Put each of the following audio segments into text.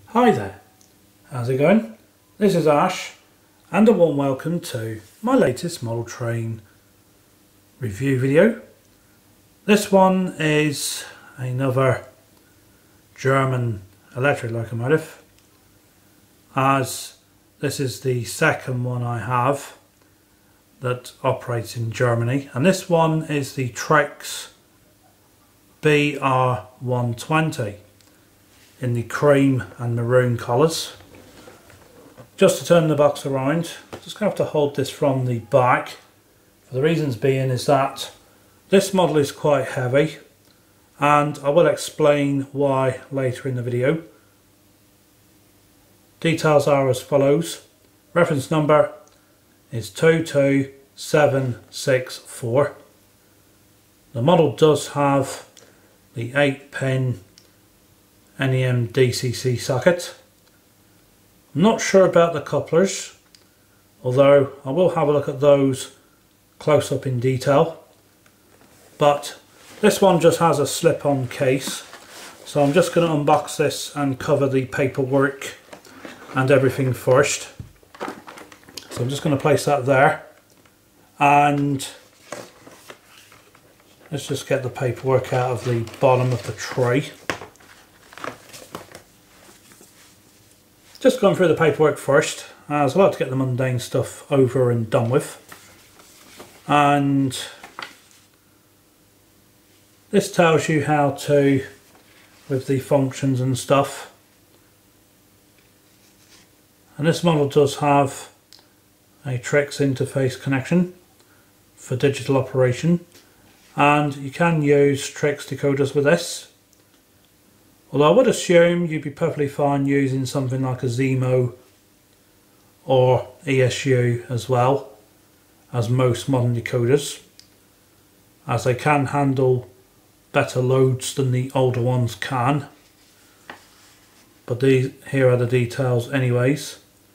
Hi there, how's it going? This is Ash and a warm welcome to my latest model train review video. This one is another German electric locomotive, as this is the second one I have that operates in Germany, and this one is the Trix BR 120 in the cream and maroon colours. Just to turn the box around, I'm just going to have to hold this from the back. For the reasons being is that this model is quite heavy, and I will explain why later in the video. Details are as follows. Reference number is 22764. The model does have the 8-pin NEM DCC socket. I'm not sure about the couplers, although I will have a look at those close up in detail. But this one just has a slip-on case, so I'm just going to unbox this and cover the paperwork and everything first. So I'm just going to place that there, and let's just get the paperwork out of the bottom of the tray. Just going through the paperwork first, as I like to get the mundane stuff over and done with. And this tells you how to, with the functions and stuff. And this model does have a Trix interface connection for digital operation, and you can use Trix decoders with this. Although I would assume you'd be perfectly fine using something like a Zemo or ESU as well, as most modern decoders, as they can handle better loads than the older ones can. But here are the details anyways.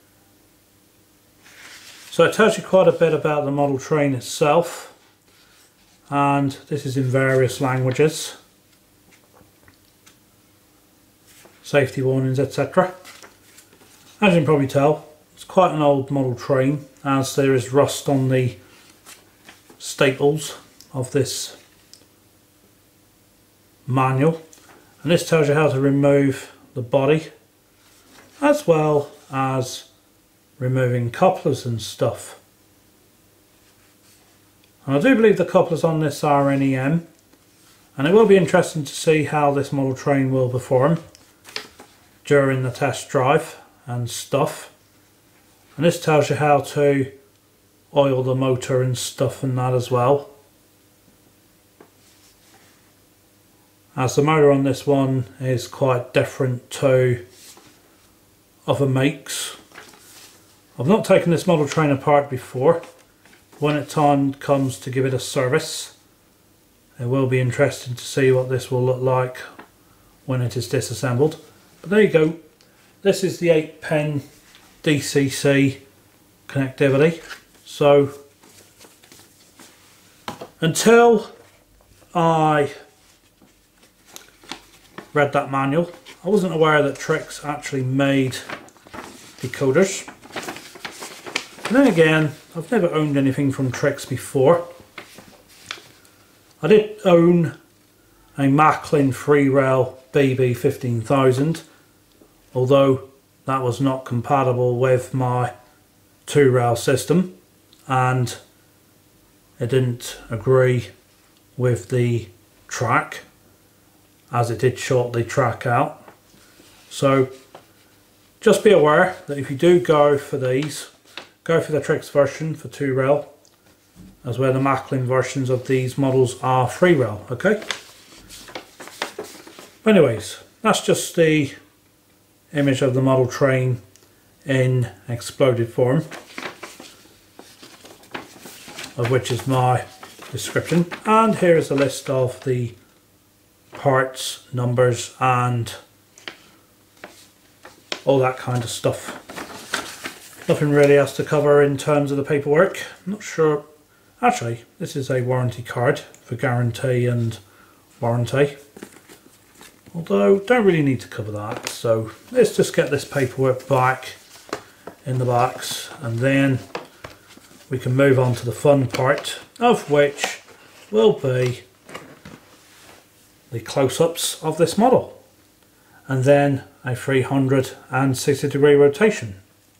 So it tells you quite a bit about the model train itself, and this is in various languages. Safety warnings, etc. As you can probably tell, it's quite an old model train, as there is rust on the staples of this manual, and this tells you how to remove the body as well as removing couplers and stuff. And I do believe the couplers on this are NEM, and it will be interesting to see how this model train will perform during the test drive and stuff. And this tells you how to oil the motor and stuff and that as well, as the motor on this one is quite different to other makes. I've not taken this model train apart before. When the time comes to give it a service, it will be interesting to see what this will look like when it is disassembled. But there you go, this is the 8-pin DCC connectivity. So until I read that manual, I wasn't aware that Trix actually made decoders. And then again, I've never owned anything from Trix before. I did own a Macklin 3-rail BB 15000, although that was not compatible with my 2-rail system, and it didn't agree with the track, as it did short the track out. So just be aware that if you do go for these, go for the Trix version for 2-rail, as where the Macklin versions of these models are 3-rail, okay? Anyways, that's just the image of the model train in exploded form, of which is my description. And here is a list of the parts, numbers and all that kind of stuff. Nothing really else to cover in terms of the paperwork. I'm not sure. Actually, this is a warranty card for guarantee and warranty. although don't really need to cover that, so let's just get this paperwork back in the box and then we can move on to the fun part, of which will be the close-ups of this model and then a 360-degree rotation.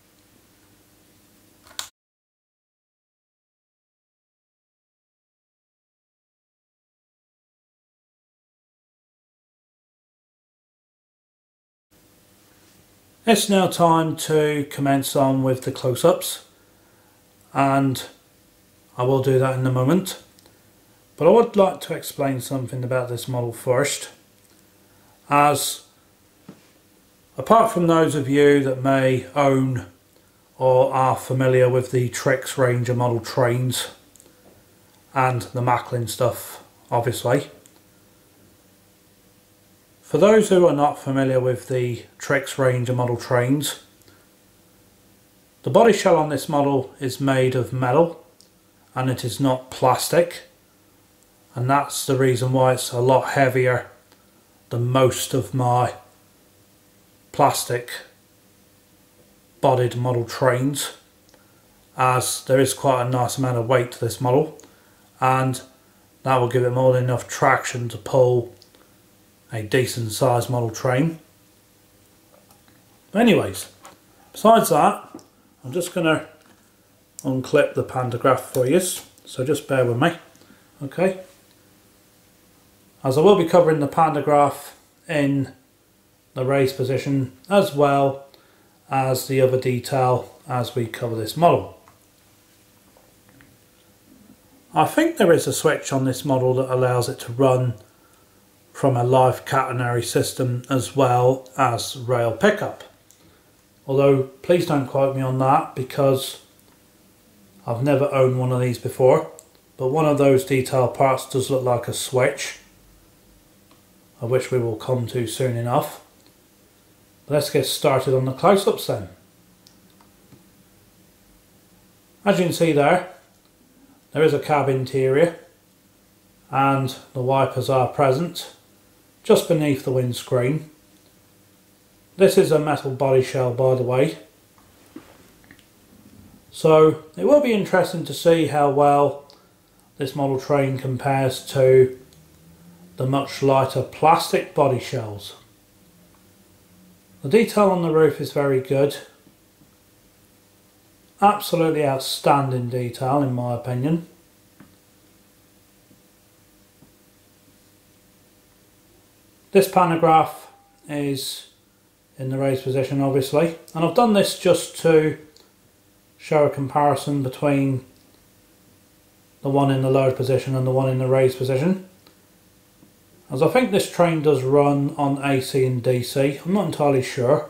It's now time to commence on with the close-ups, and I will do that in a moment, but I would like to explain something about this model first, as apart from those of you that may own or are familiar with the Trix Ranger model trains and the Macklin stuff obviously, for those who are not familiar with the Trix Ranger model trains, the body shell on this model is made of metal and it is not plastic, and that's the reason why it's a lot heavier than most of my plastic bodied model trains, as there is quite a nice amount of weight to this model and that will give it more than enough traction to pull a decent sized model train. Anyways, besides that, I'm just going to unclip the pantograph for you, so just bear with me, okay? As I will be covering the pantograph in the raise position as well as the other detail as we cover this model. I think there is a switch on this model that allows it to run from a live catenary system as well as rail pickup, although please don't quote me on that because I've never owned one of these before, but one of those detail parts does look like a switch, of which we will come to soon enough. But let's get started on the close-ups then. As you can see there is a cab interior and the wipers are present just beneath the windscreen. This is a metal body shell, by the way, so it will be interesting to see how well this model train compares to the much lighter plastic body shells. The detail on the roof is very good, absolutely outstanding detail in my opinion. This pantograph is in the raised position obviously, and I've done this just to show a comparison between the one in the lowered position and the one in the raised position, as I think this train does run on AC and DC, I'm not entirely sure,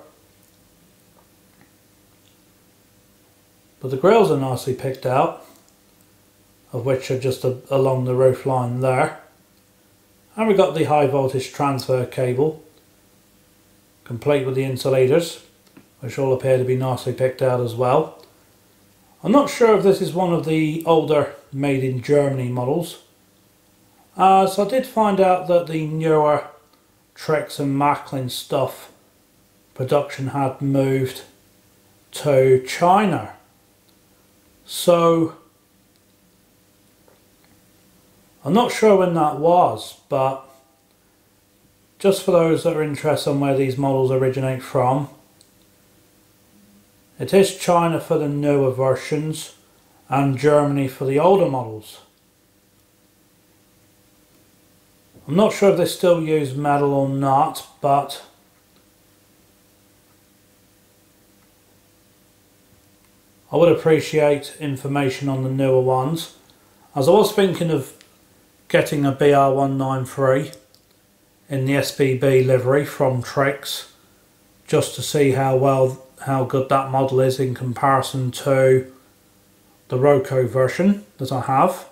but the grills are nicely picked out, of which are just along the roof line there. And we've got the high voltage transfer cable, complete with the insulators, which all appear to be nicely picked out as well. I'm not sure if this is one of the older made in Germany models, as I did find out that the newer Trix and Macklin stuff production had moved to China. So I'm not sure when that was, but just for those that are interested in where these models originate from, it is China for the newer versions and Germany for the older models. I'm not sure if they still use metal or not, but I would appreciate information on the newer ones, as I was thinking of getting a BR193 in the SBB livery from Trix, just to see how good that model is in comparison to the Roco version that I have.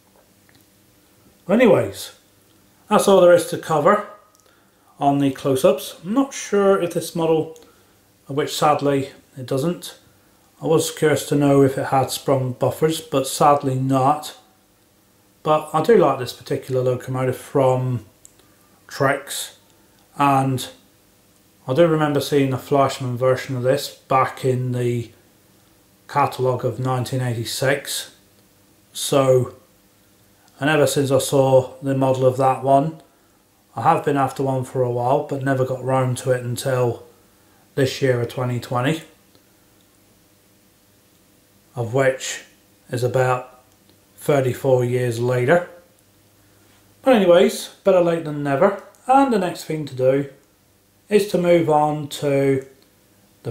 Anyways, that's all there is to cover on the close-ups. I'm not sure if this model, which sadly it doesn't, I was curious to know if it had sprung buffers, but sadly not. But I do like this particular locomotive from Trix, and I do remember seeing a Fleischmann version of this back in the catalogue of 1986. So, and ever since I saw the model of that one, I have been after one for a while, but never got round to it until this year of 2020, of which is about 34 years later. But anyways, better late than never, and the next thing to do is to move on to the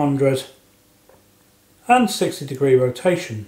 360-degree rotation.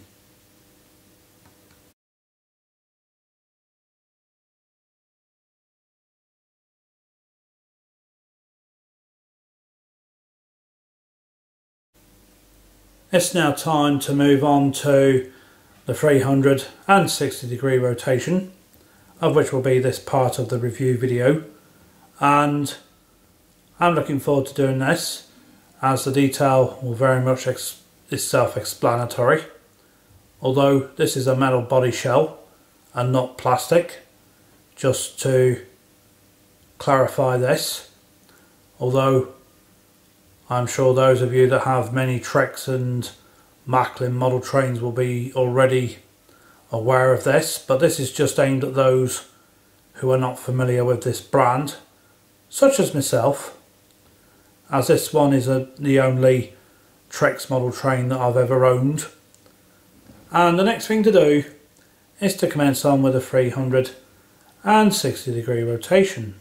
It's now time to move on to the 360-degree rotation, of which will be this part of the review video, and I'm looking forward to doing this, as the detail will very much is self-explanatory. Although this is a metal body shell and not plastic, just to clarify this. Although I'm sure those of you that have many Trix and Macklin model trains will be already aware of this, but this is just aimed at those who are not familiar with this brand, such as myself, as this one is the only Trix model train that I've ever owned. And the next thing to do is to commence on with a 360-degree rotation.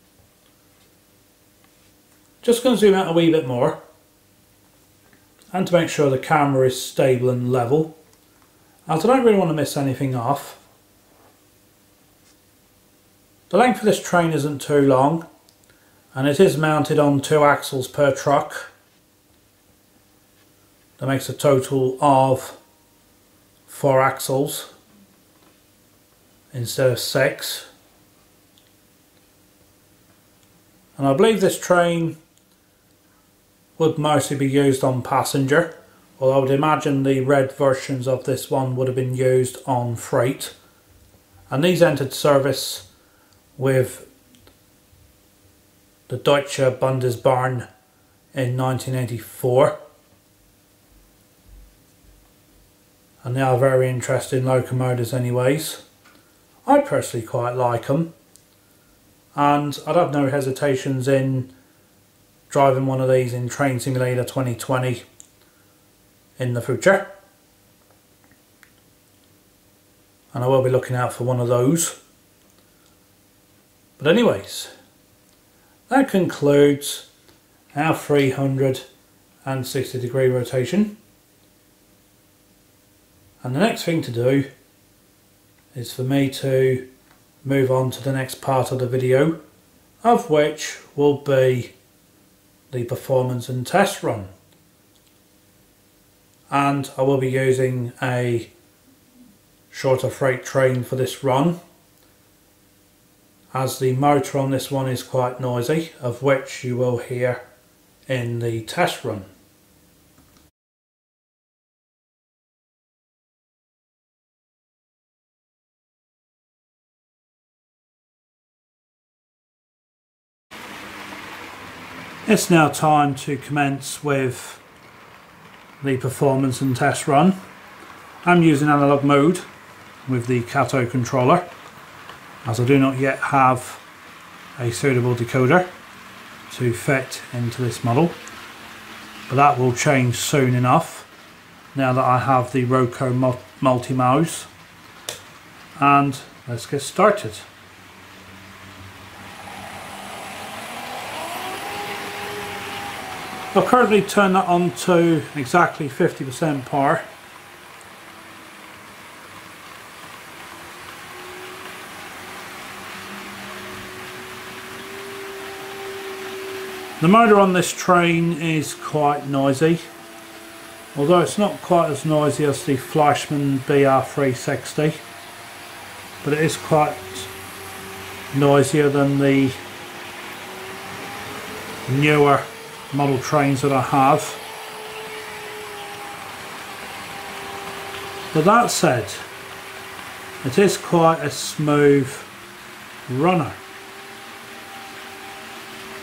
Just going to zoom out a wee bit more, and to make sure the camera is stable and level, as I don't really want to miss anything off. The length of this train isn't too long, and it is mounted on 2 axles per truck. That makes a total of 4 axles instead of 6. And I believe this train would mostly be used on passenger, although I would imagine the red versions of this one would have been used on freight. And these entered service with the Deutsche Bundesbahn in 1984. And they are very interesting locomotives anyways. I personally quite like them, and I'd have no hesitations in driving one of these in Train Simulator 2020 in the future, and I will be looking out for one of those. But anyways, that concludes our 360-degree rotation, and the next thing to do is for me to move on to the next part of the video, of which will be the performance and test run. And I will be using a shorter freight train for this run, as the motor on this one is quite noisy, of which you will hear in the test run. It's now time to commence with the performance and test run. I'm using analog mode with the Cato controller, as I do not yet have a suitable decoder to fit into this model, but that will change soon enough now that I have the Roku multi-mouse. And let's get started. I'll currently turn that on to exactly 50% power. The motor on this train is quite noisy, although it's not quite as noisy as the Fleischmann BR 360, but it is quite noisier than the newer model trains that I have. But that said, it is quite a smooth runner.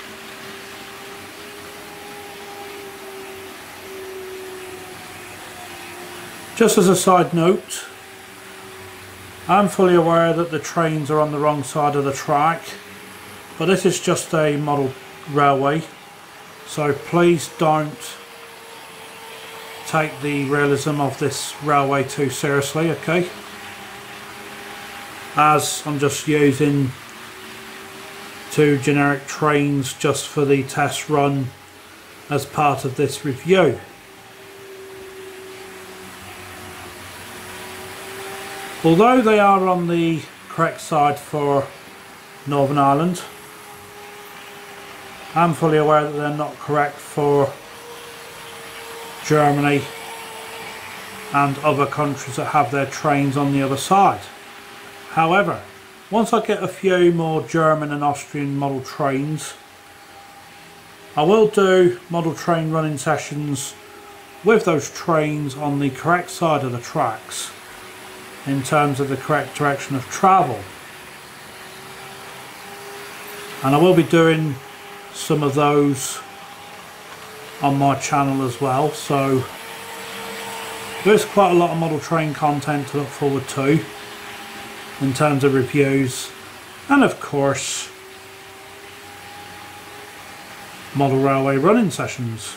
Just as a side note, I'm fully aware that the trains are on the wrong side of the track, but this is just a model railway, so please don't take the realism of this railway too seriously, okay? As I'm just using 2 generic trains just for the test run as part of this review. Although they are on the correct side for Northern Ireland, I'm fully aware that they're not correct for Germany and other countries that have their trains on the other side. However, once I get a few more German and Austrian model trains, I will do model train running sessions with those trains on the correct side of the tracks in terms of the correct direction of travel. And I will be doing some of those on my channel as well, so there's quite a lot of model train content to look forward to in terms of reviews, and of course model railway running sessions.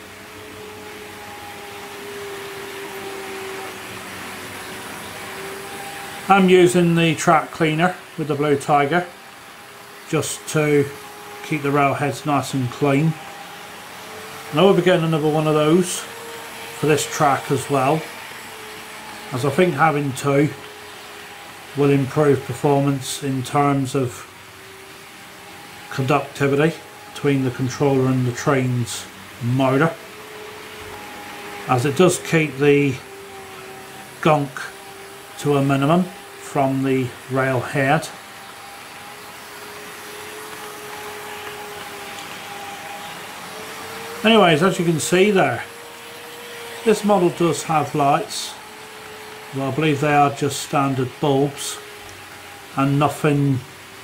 I'm using the track cleaner with the Blue Tiger just to keep the railheads nice and clean. And I will be getting another one of those for this track as well, as I think having 2 will improve performance in terms of conductivity between the controller and the train's motor, as it does keep the gunk to a minimum from the rail head. Anyways, as you can see there, this model does have lights. Well, I believe they are just standard bulbs and nothing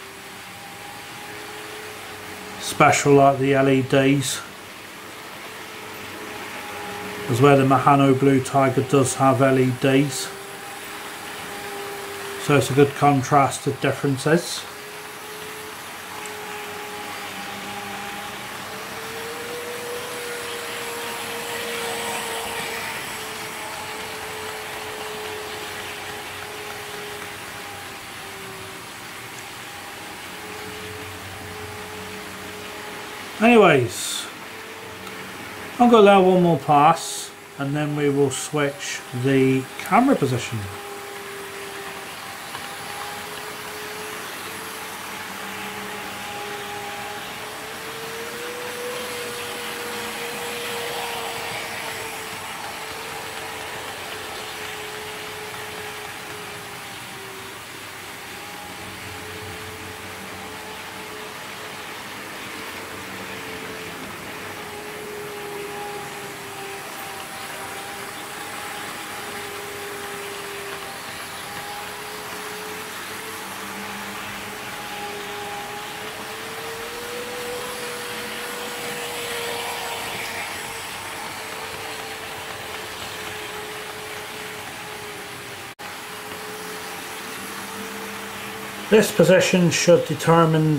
special like the LEDs, as where the Mahano Blue Tiger does have LEDs, so it's a good contrast to differences. Anyways, I'm going to allow one more pass and then we will switch the camera position. This position should determine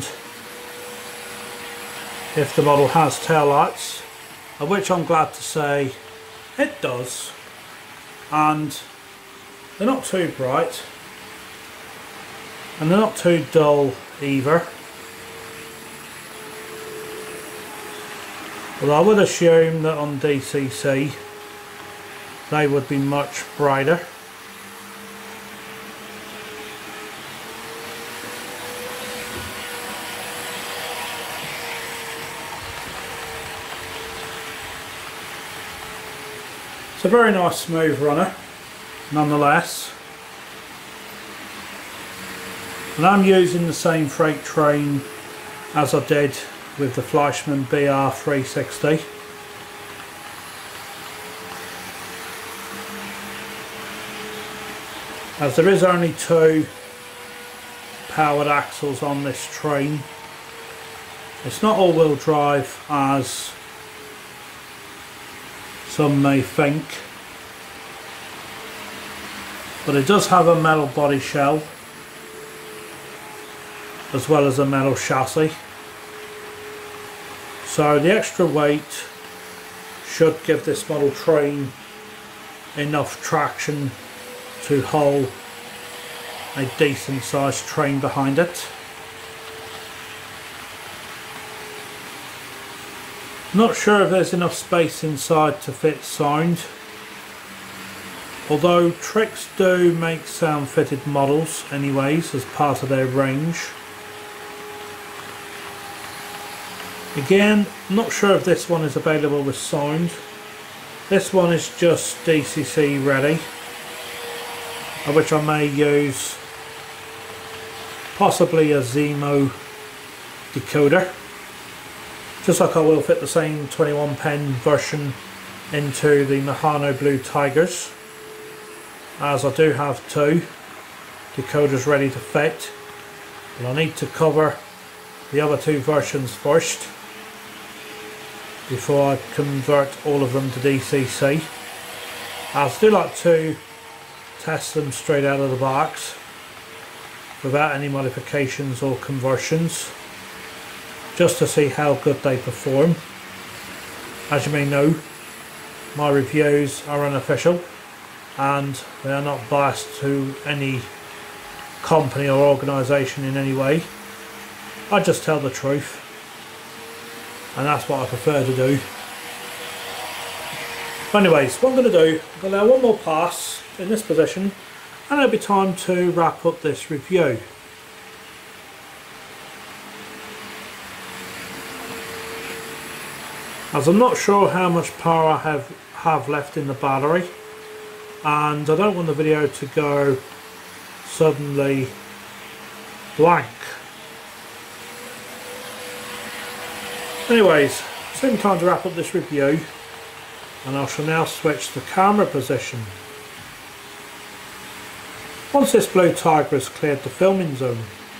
if the model has tail lights, of which I'm glad to say it does, and they're not too bright and they're not too dull either, although I would assume that on DCC they would be much brighter. It's a very nice smooth runner nonetheless, and I'm using the same freight train as I did with the Fleischmann BR 360. As there is only 2 powered axles on this train, it's not all-wheel drive as some may think. but it does have a metal body shell as well as a metal chassis, so the extra weight should give this model train enough traction to haul a decent sized train behind it. Not sure if there's enough space inside to fit sound, although Trix do make sound fitted models anyways as part of their range. Again, not sure if this one is available with sound. This one is just DCC ready, which I may use possibly a Zemo decoder, just like I will fit the same 21 pen version into the Mahano Blue Tigers, as I do have two decoders ready to fit, but I need to cover the other two versions first before I convert all of them to DCC. I do like to test them straight out of the box without any modifications or conversions, just to see how good they perform. As you may know, my reviews are unofficial and they are not biased to any company or organisation in any way. I just tell the truth, and that's what I prefer to do. But anyways, what I'm going to do, I'm going to allow one more pass in this position and it'll be time to wrap up this review. As I'm not sure how much power I have left in the battery, and I don't want the video to go suddenly blank. Anyways, same time to wrap up this review, and I shall now switch the camera position. Once this blue tiger has cleared the filming zone,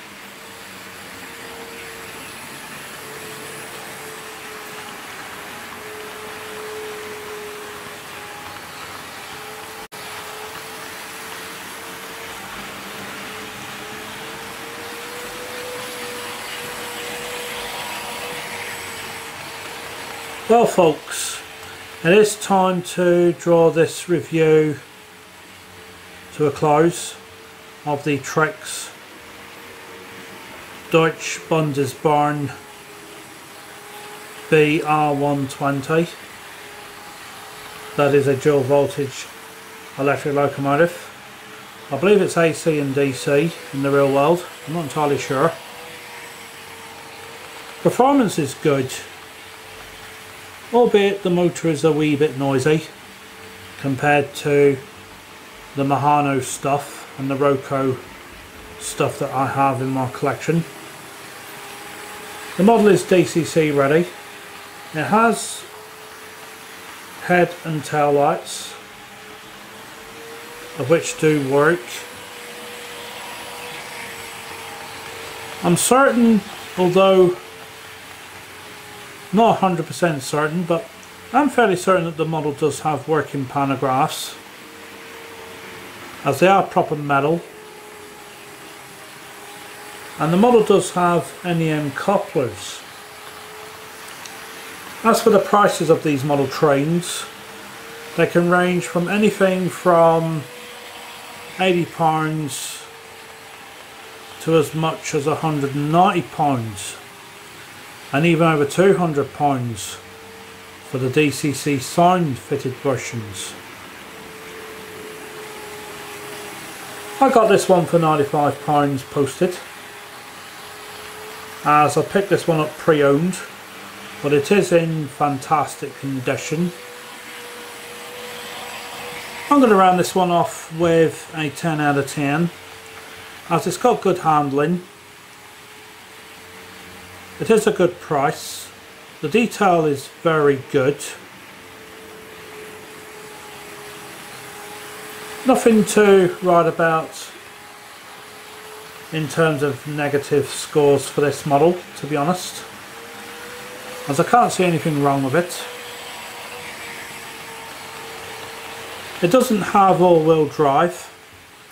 well folks, it is time to draw this review to a close of the Trix Deutsche Bundesbahn BR120. That is a dual voltage electric locomotive. I believe it's AC and DC in the real world, I'm not entirely sure. Performance is good, albeit the motor is a wee bit noisy compared to the Mahano stuff and the Roco stuff that I have in my collection. The model is DCC ready. It has head and tail lights, of which do work. I'm certain, although not 100% certain, but I'm fairly certain that the model does have working pantographs, as they are proper metal, and the model does have NEM couplers. As for the prices of these model trains, they can range from anything from £80 to as much as £190, and even over £200 for the DCC sound fitted versions. I got this one for £95 posted, as I picked this one up pre-owned, but it is in fantastic condition. I'm going to round this one off with a 10 out of 10, as it's got good handling. It is a good price. The detail is very good. Nothing to write about in terms of negative scores for this model, to be honest, as I can't see anything wrong with it. It doesn't have all-wheel drive,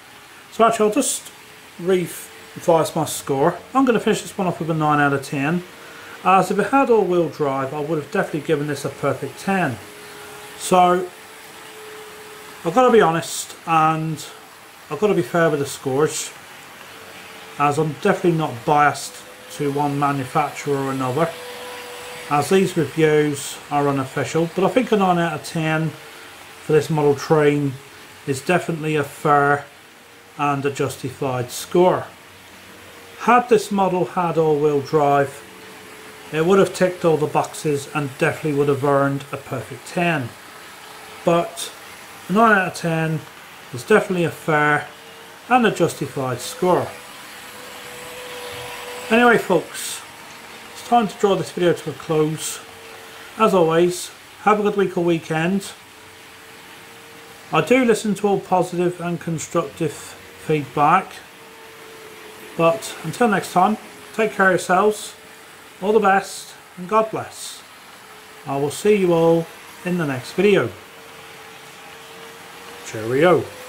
So actually I'll just revise my score. I'm going to finish this one off with a 9 out of 10. As if it had all-wheel drive, I would have definitely given this a perfect 10. So I've got to be honest, and I've got to be fair with the scores, as I'm definitely not biased to one manufacturer or another, as these reviews are unofficial. But I think a 9 out of 10 for this model train is definitely a fair and a justified score. Had this model had all-wheel drive, it would have ticked all the boxes and definitely would have earned a perfect 10. But a 9 out of 10 is definitely a fair and a justified score. Anyway folks, it's time to draw this video to a close. As always, have a good week or weekend. I do listen to all positive and constructive feedback. But until next time, take care of yourselves, all the best, and God bless. I will see you all in the next video. Cheerio.